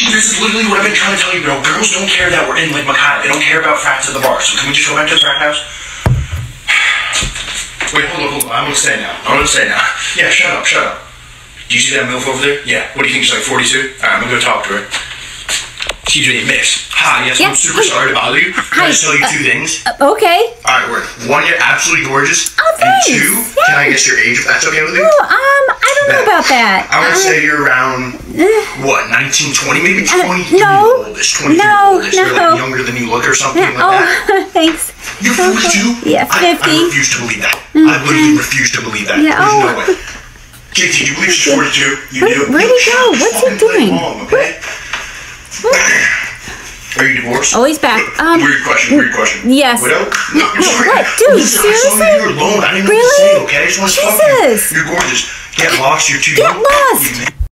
this is literally what I've been trying to tell you, bro. Girls don't care that we're in Lake Makata. They don't care about frats at the bar. So can we just go back to the frat house? Wait, hold on. I'm gonna stay now. Yeah, shut up. Do you see that MILF over there? Yeah. What do you think? She's like 42? Alright, I'm gonna go talk to her. TJ, Miss. Hi, yes, I'm super sorry to bother you. Can I just tell you two things? Okay. Alright, word. One, you're absolutely gorgeous. Oh, thanks. And two, can I guess your age, if that's okay with you? Oh, I don't know about that. I would say you're around, what, 19, 20, maybe 23 no. oldest, 23 No, oldest. You're like younger than you look or something like that. Thanks. You're 42? Yeah, 50. I refuse to believe that. I literally refuse to believe that. Yeah, There's no way. JT, do you believe she's 42? You do? Where'd he go? What's he doing? Along, okay? Are you divorced? Oh, he's back. Weird question. Yes. Widow? No, what? Dude, Listen, seriously? I saw you alone. I didn't know what to say, okay? I just want to talk to you. Jesus. You're gorgeous. Get lost. You're too young. Get lost.